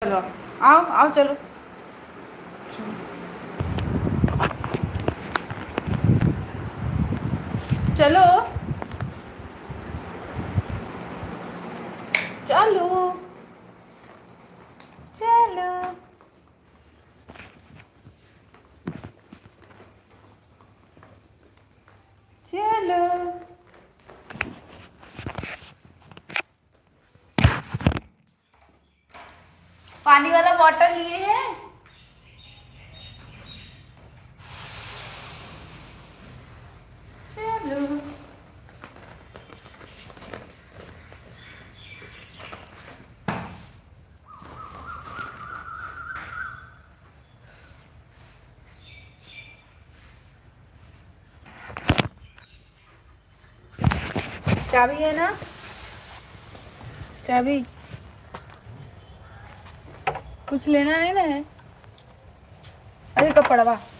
चलो आओ आओ चलो। चलो चलो चलो। चलो पानी वाला बॉटल लिए हैं। चलो चाबी है ना, चाबी कुछ लेना है ना है। अरे कपड़वा